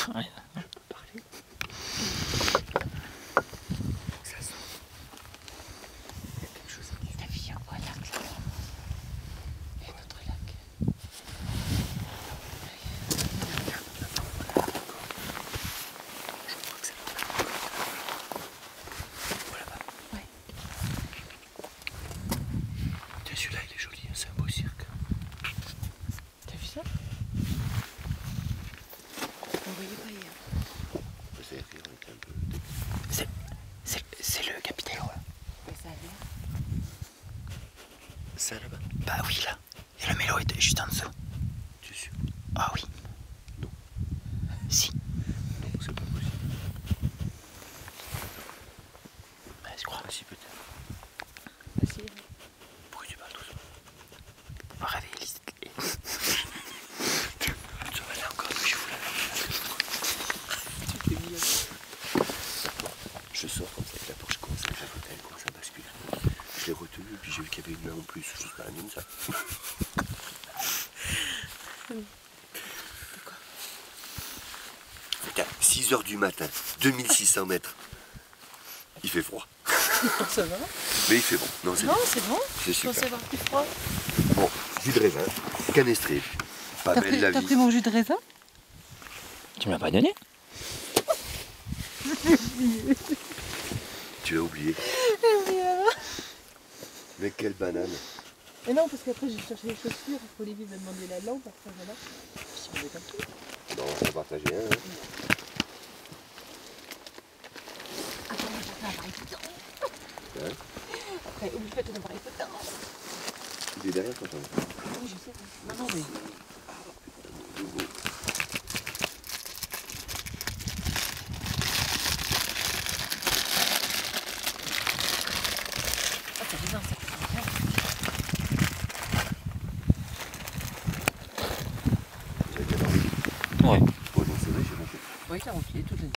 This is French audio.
Ouais. Ça sent. Il y a quelque chose qui... T'as vu, il y a un lac là. Il y a notre lac. Je crois que c'est là. Voilà là-bas. Ouais. Tiens, celui-là il est joli, hein, c'est un beau cirque. T'as vu ça? On voyait pas hier. C'est rire, on était un peu... C'est le Capitolo là. Et ça a l'air. Ça là-bas? Bah oui là. Et le mélo est juste en dessous. Tu es sûr? Ah oui. Non. Si. Non, c'est pas possible. Bah je crois. Ah si, peut-être. Bah si. Pourquoi tu parles doucement? On va réveiller les... Tu vas là encore, je fous la Tu t'es mis là. Je sors comme ça avec la Porsche, je commence à japoter, elle commence à basculer. Je l'ai retenu, puis j'ai vu qu'il y avait une main en plus, juste pas la mienne, ça. Pourquoi? C'est à 6 h du matin, 2600 mètres. Il fait froid. Ça va? Mais il fait bon. Non, c'est Non, bon. c'est bon. C'est Je pensais super. avoir plus froid. Bon, jus de raisin, canestré. Pas belle la T'as vie. pris mon jus de raisin? Tu me l'as pas donné? Tu l'as oublié. Mais quelle banane. Et non, parce qu'après j'ai cherché les chaussures, Olivier m'a demandé la lampe, après voilà. Je me mets comme tout. Non, on va partager un. Hein. Attends, on va faire un appareil photo. Hein? Après, oublie pas ton appareil photo. Il est derrière toi, toi. Oui, je sais. Non, mais... Ah, t'as raison, ça. Vous avez bien dormi? Ouais. Oh non, c'est vrai, j'ai manqué. Oui, t'as rempli toute la nuit.